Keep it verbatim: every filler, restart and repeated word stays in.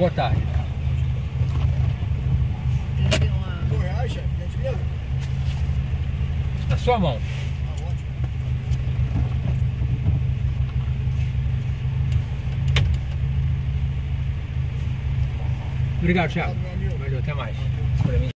boa tarde. Dois reais, chefe, gentileza? Na sua mão. Ah, ótimo. Obrigado, Thiago. Obrigado, meu amigo. Valeu, até mais. Pra mim.